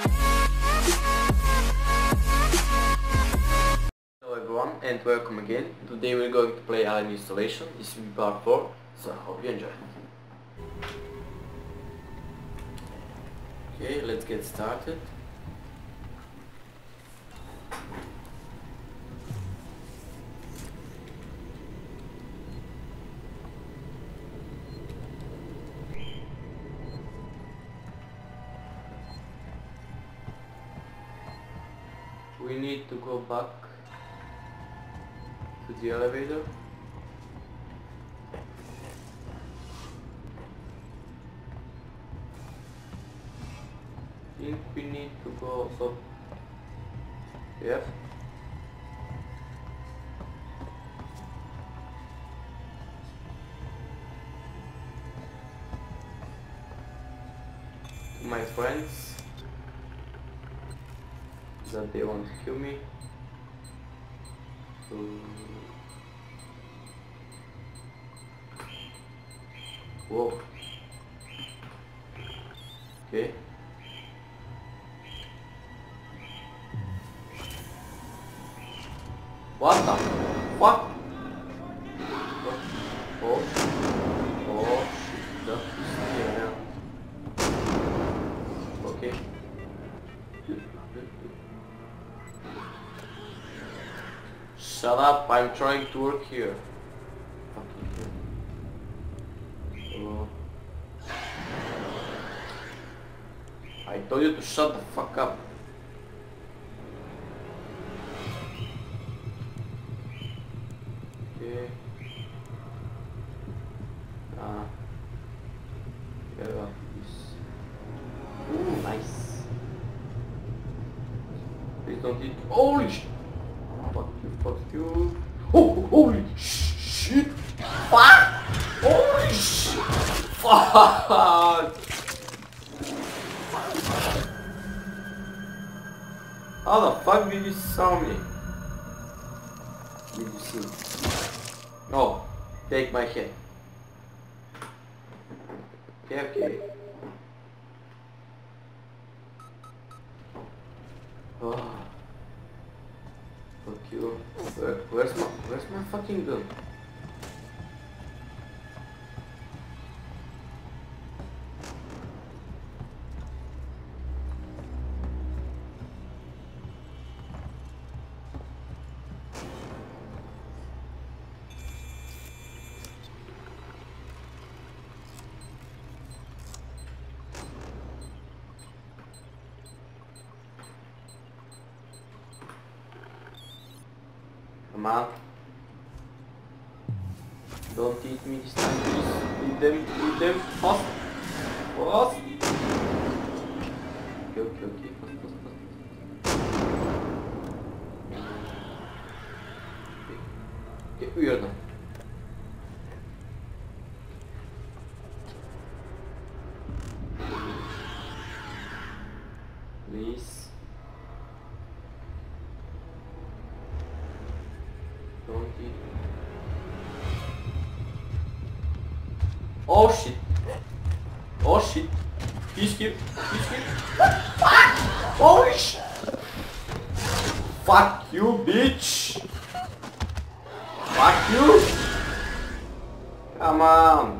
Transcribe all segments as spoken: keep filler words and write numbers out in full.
Hello everyone and welcome again. Today we're going to play Alien Isolation. This will be part four, so I hope you enjoy it. Okay, let's get started. We need to go back to the elevator. I think we need to go also. Yep. To my friends. That they want to kill me. So whoa. Okay. What the fuck? Oh, oh, oh shit, that is here now. Okay. Shut up, I'm trying to work here. Oh. I told you to shut the fuck up. Okay. Ah. Yeah, this. Ooh, nice. Please don't eat. Holy shit! Fuck you, fuck you. Oh, holy shit! Fuck! Holy shit! Fuck! How the fuck did you saw me? Did you see? No, take my head. Okay, okay. Oh. Fuck you. Where, where's my where's my fucking gun? Come on. Don't eat me this time, please. Eat them, eat them. Fast. Fast. Okay, okay, okay. Fast, fast, fast. Okay, okay, we are done. Please. Don't eat. Oh shit! Oh shit! He's here! He's here! Holy shit! Fuck you, bitch! Fuck you! Come on!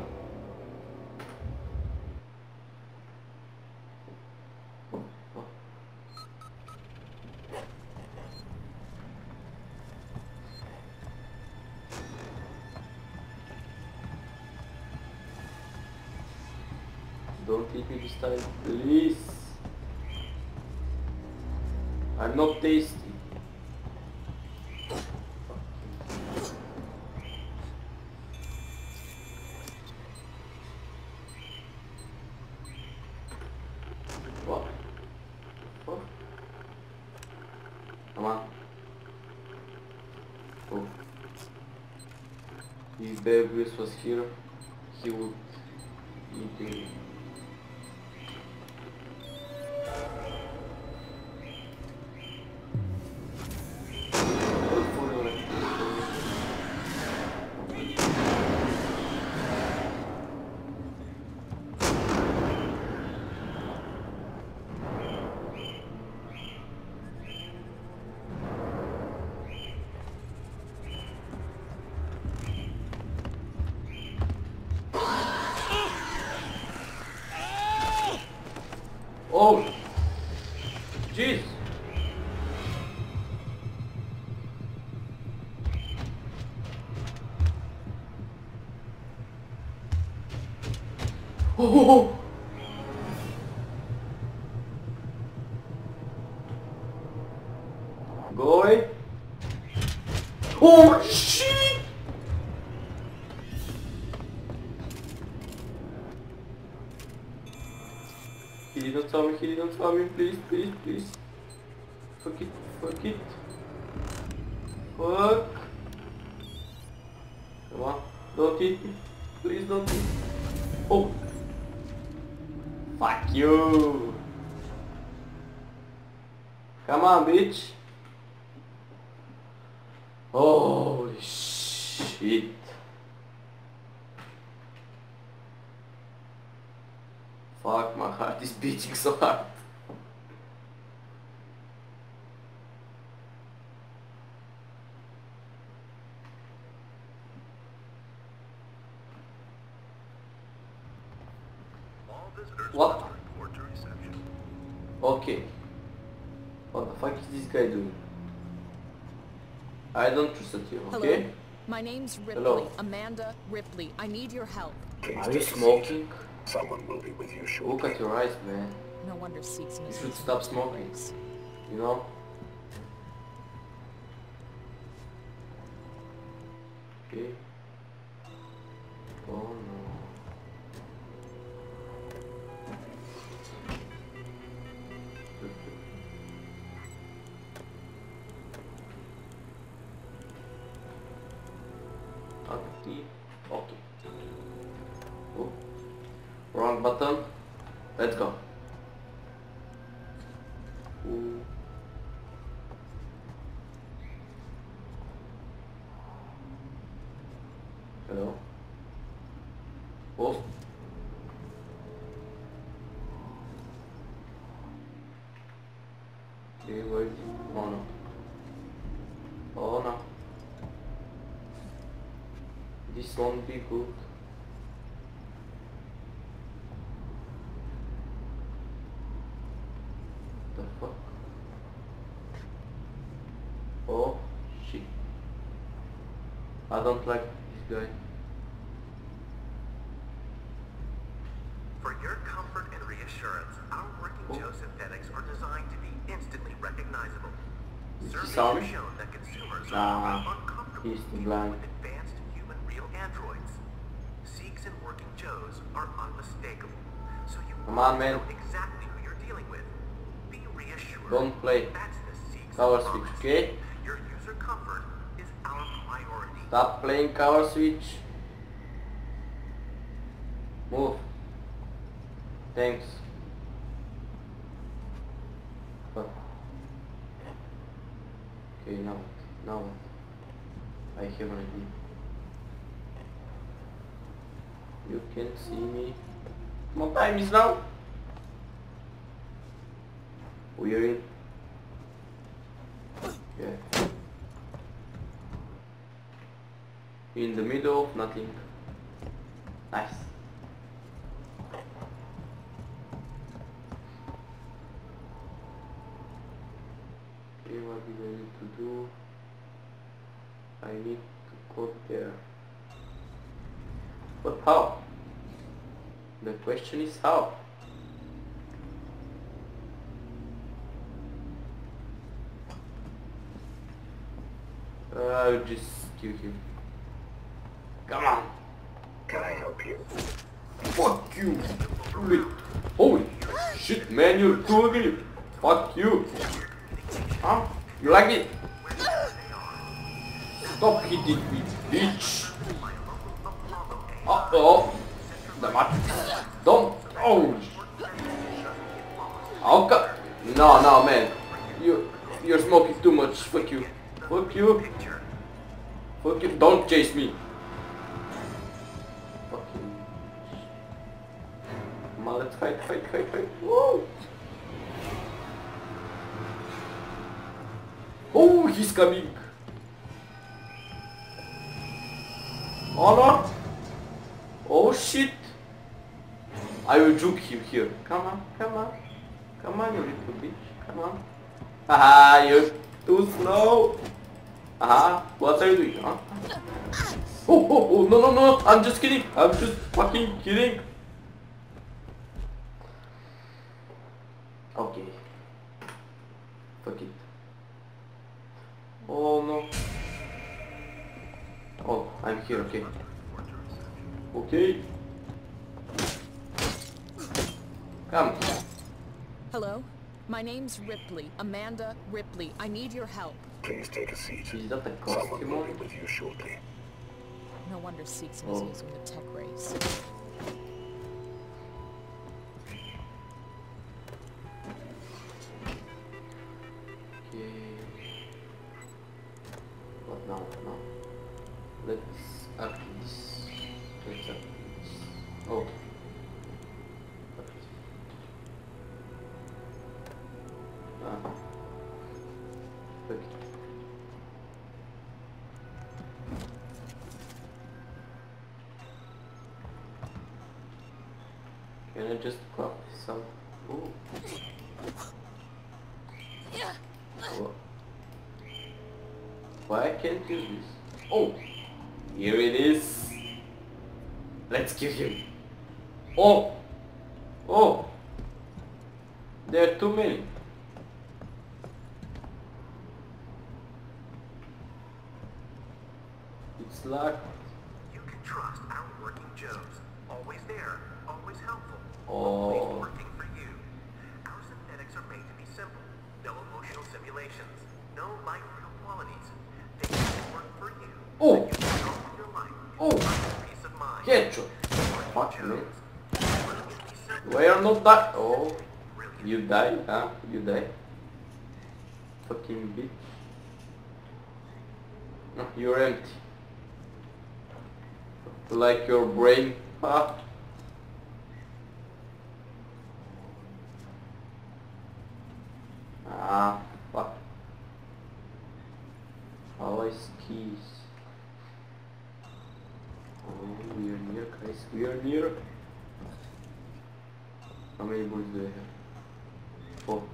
Don't eat me this time, please. I'm not tasty. What? What? Come on. Oh. If Bear Grylls was here, he would eat me. Oh! Jeez! Oh! Go away! Oh shit! He didn't tell me, he didn't tell me, please, please, please. Fuck it, fuck it. Fuck. Come on, don't hit me. Please don't hit me. Oh. Fuck you. Come on, bitch. Holy shit. Fuck, my heart is beating so hard. What? Okay. What the fuck is this guy doing? I don't trust you, okay? Hello. My name's Ripley. Hello. Amanda Ripley. I need your help. Are you smoking? Someone will be with you shortly. Look at your eyes, man. No wonder Seeks You misses should stop smoking. You know? Okay. Oh no. Active. Okay. Oh. Wrong button. Let's go. Ooh. Hello. Oh. Okay, wait. Oh no. Oh no. This won't be good. The fuck? Oh shit. I don't like this guy. For your comfort and reassurance, our working Oh. Joe synthetics are designed to be instantly recognizable. Did you Surveys saw have me? shown that consumers Nah, are uncomfortable he's dealing blind. with advanced human real androids. Seeks and working Joes are unmistakable, so you Come on, always man. know exactly who you're dealing with. Be reassured. Don't play. That's the Seeks Power promise. switch, okay? Your user comfort is our priority. Stop playing cover switch. Move. Thanks. Fuck. Okay, now what? Now what? I have an idea. You can see me. What time is now? We're in. Yeah. In the middle of nothing. Nice. Okay, what do I need to do? I need to go there. But how? The question is how? I'll just kill him. Come on. Can I help you? Fuck you. Wait. Holy shit, man, you're too ugly. Fuck you. Huh? You like it? Stop hitting me, bitch. Uh oh. The matrix. Don't. Oh. Okay. No, no, man. You, you're smoking too much. Fuck you. Fuck you. Fuck you. Don't chase me. Fucking. Come on, let's fight, fight, fight, fight. Whoa. Oh, he's coming. Oh no. Oh shit. I will juke him here. Come on, come on. Come on, you little bitch. Come on. Haha, you're too slow. Haha, what are you doing, huh? Oh, oh, oh, no, no, no, I'm just kidding. I'm just fucking kidding. Okay. Fuck it. Oh, no. Oh, I'm here, okay. Okay. Come. Hello? My name's Ripley. Amanda Ripley. I need your help. Please take a seat. Is that a Someone will costume? be with you shortly. No wonder Seegson is Oh. using the tech race. Okay. What now? What now? Let's up this. Let's up this. Oh. Ah. Okay. Can I just copy some? Ooh. Oh. Why I can't use this? Oh! Here it is! Let's kill him! Oh! Oh! There are too many! It's like... You can trust our working Joes. Always there, always helpful, Oh. always working for you. Our synthetics are made to be simple. No emotional simulations. No light real qualities. They just work for you. Oh. And you can own your life. Oh. Peace of mind. Headshot! Working Fuck me. Joes. Brilliantly simple. Why are not die? Oh, Brilliant. you die, huh? You die. Fucking bitch. No, you're empty. Like your brain. Ah. Ah, fuck. Always keys. Oh, we are near, guys. We are near. How many bullets do I have? Four.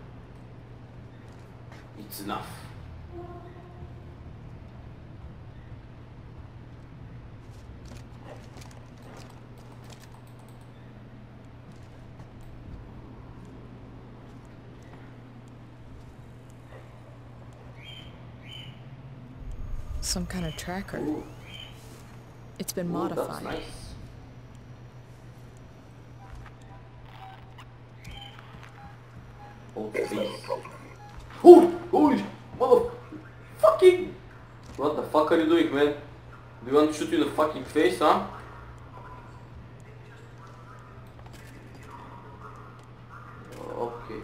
It's enough. Some kind of tracker. Ooh, It's been ooh, that's modified. nice. Hold There's no please. problem. Holy, holy, mother, fucking. What the fuck are you doing, man? Do you want to shoot you in the fucking face, huh? Okay.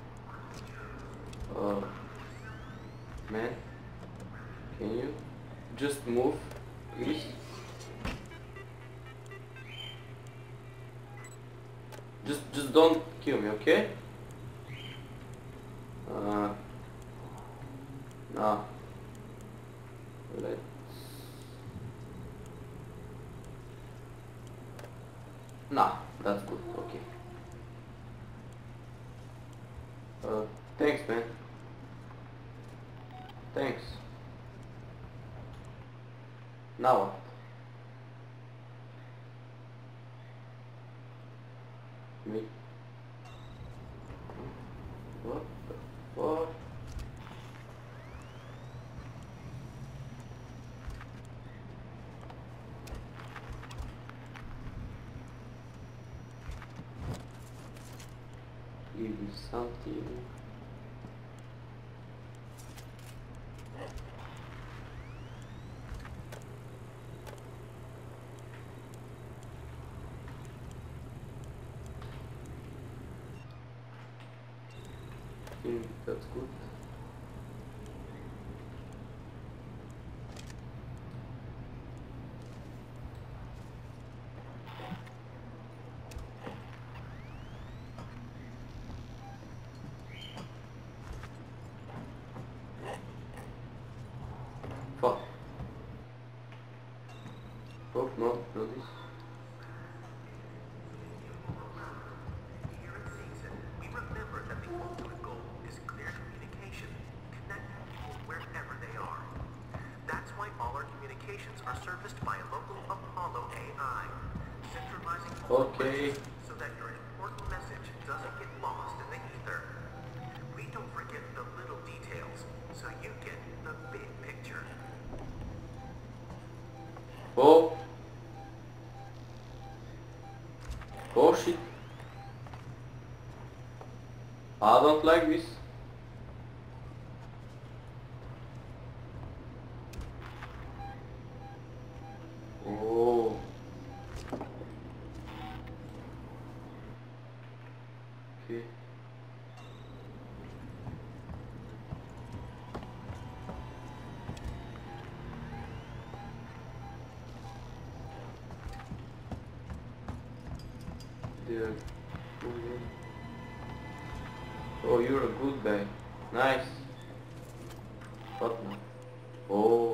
Uh, man, can you just move, please? Just, just don't kill me, okay? Uh, no. Let's. Nah, that's good. Okay. Uh, thanks, man. Thanks. Now what? Me? What the fuck? Give me something. think that's good. Fuck. Oh, no, no this. Here at Seegson, we remember that the serviced by a local Apollo A I, centralizing Okay. so that your important message doesn't get lost in the ether. We don't forget the little details, so you get the big picture. Oh. Oh shit. I don't like this. Oh. Okay. They're good. Oh, you're a good guy. Nice. What now? Oh.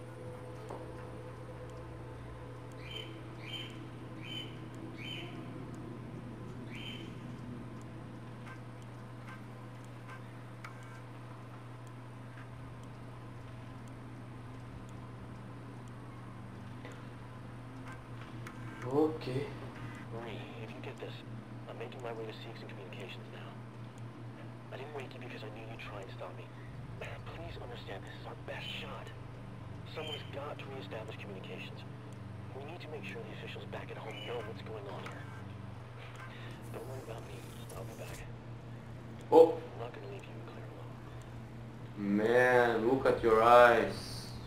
Okay. Marie, if you get this, I'm making my way to Seeks and Communications now. I didn't wake you because I knew you'd try and stop me. Please understand, this is our best shot. Someone's got to reestablish communications. We need to make sure the officials back at home know what's going on here. Don't worry about me. I'll be back. Oh. I'm not going to leave you and Claire alone. Man, look at your eyes.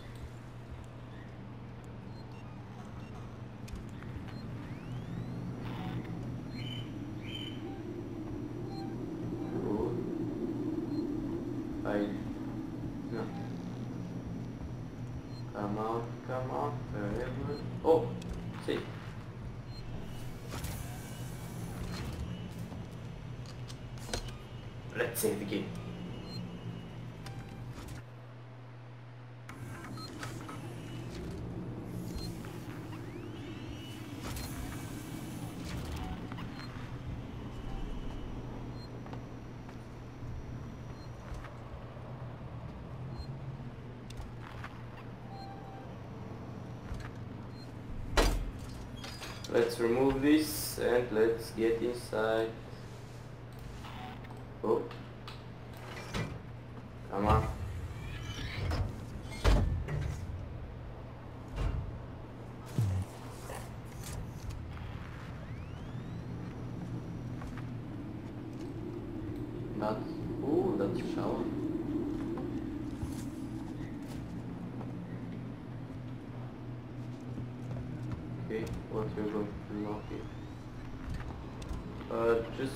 I no. Come out, come out, wherever. Oh, see. Let's save the game. Let's remove this and let's get inside. Oh, come on. That's, oh, that's a shower. Okay, what we're going to do now here? Uh, just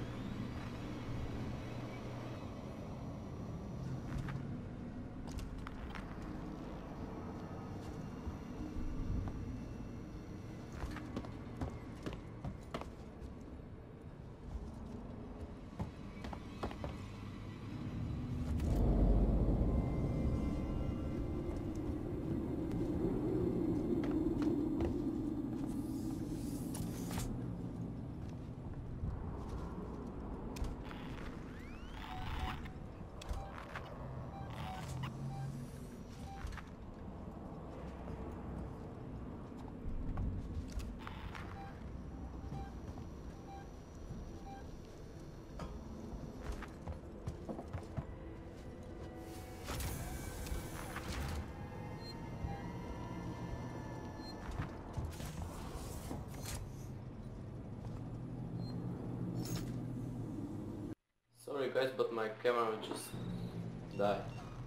sorry guys, but my camera just died.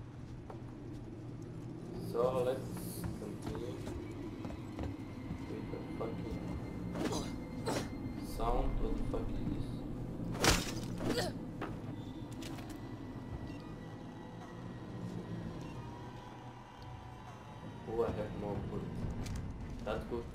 So let's continue with the fucking sound. What the fuck is this? Oh, I have more bullets. That's good.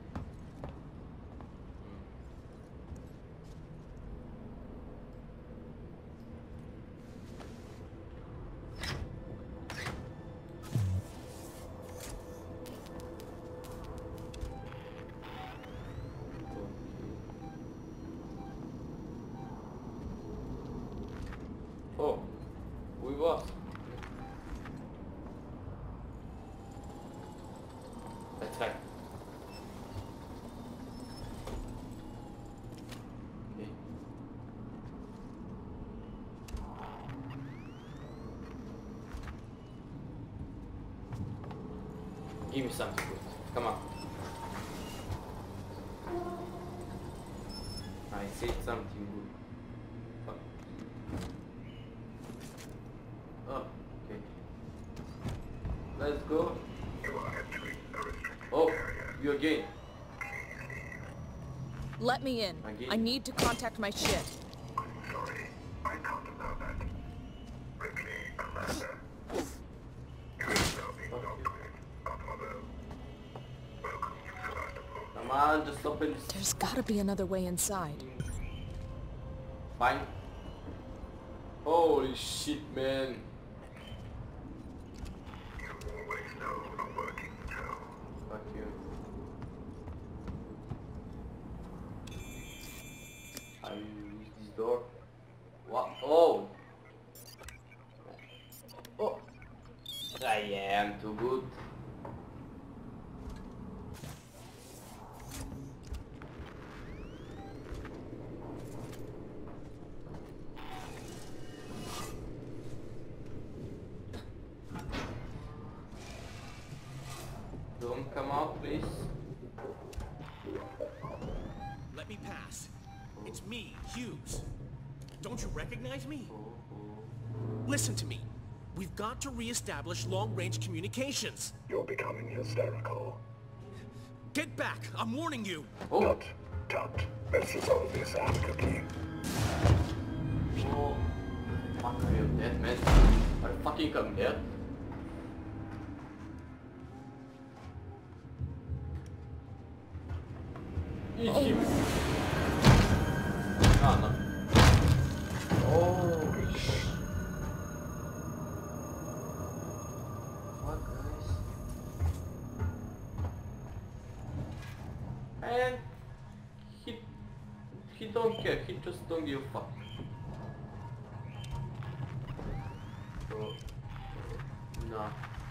Oh, we lost. Attack. Give me something good. Come on. I said something good. Fuck. Oh, okay. Let's go. Oh, you again. Let me in. Again? I need to contact my shit. Sorry, I can't allow that. Ripley, Amanda. You are now being docked with Apollo. Welcome to Sevastopol. Come on, just open this. There's gotta be another way inside. Fine. Holy shit, man. You always know a working patrol. Fuck you. I will use this door. What? Oh! Oh! I am too good. Don't come out, please. Let me pass. It's me, Hughes. Don't you recognize me? Listen to me. We've got to re-establish long-range communications. You're becoming hysterical. Get back! I'm warning you! Oh! Tut, tut. Let's resolve this amicably. Oh! Fuck, are you dead, man? Are you fucking come dead? Eat him! Ah, no. Oh, shit. Fuck, guys. And he he don't care. He just don't give a fuck. Oh, no.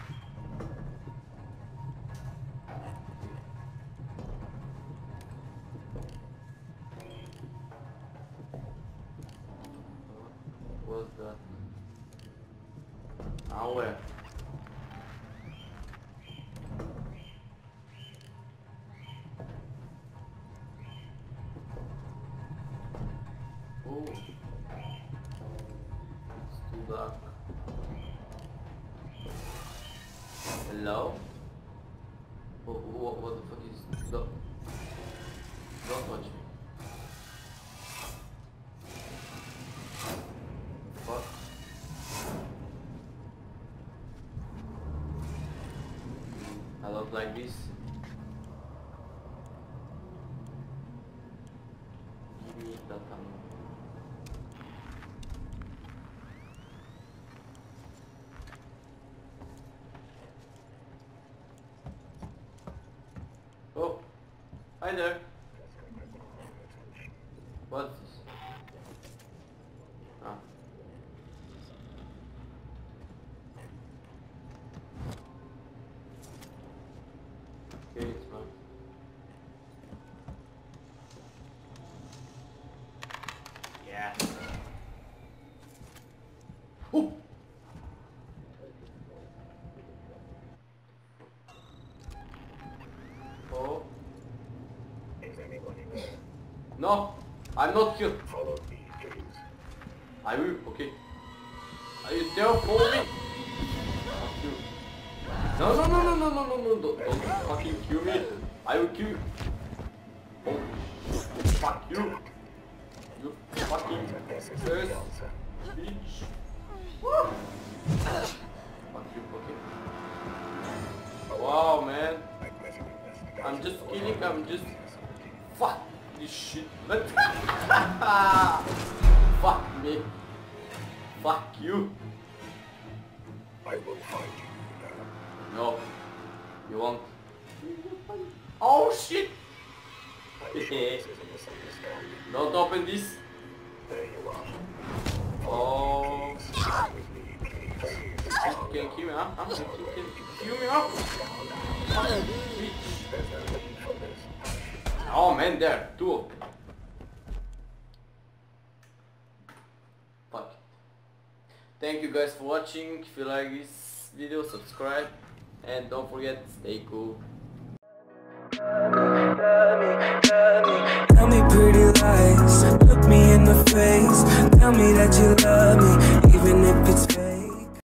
What's that? Ah, where? Oh, it's too dark. Hello? What, what, what the fuck is this? Don't, don't touch me. Fuck. I don't like this. Give me that ammo. Oh, hi there. What's this? Ah. Okay, it's fine. Yeah. Oh! Oh. Is anyone in there? No! I'm not killed. Follow me, please. I will, okay. Are you there for me? Fuck you. No, no, no, no, no, no, no, no, don't, don't fucking kill me. I will kill you. Oh, fuck you. You fucking This is first the answer. bitch. Woo. Fuck you, okay. Wow, man. Magnetic investigation. I'm just kidding, I'm just... Fuck this shit. But fuck me. Fuck you. I will find you now. No. You won't. Oh shit! I'm sure this is a misunderstanding. Don't open this. There you are. Oh. Please, come with me, please. You can kill me, huh? Huh? You can kill me, huh? Fuck, bitch. There's no need for this. Oh man, there. Two of them. Fuck. Thank you guys for watching. If you like this video, subscribe. and don't forget, stay cool. Tell me pretty lies, look me in the face, tell me that you love me, even if it's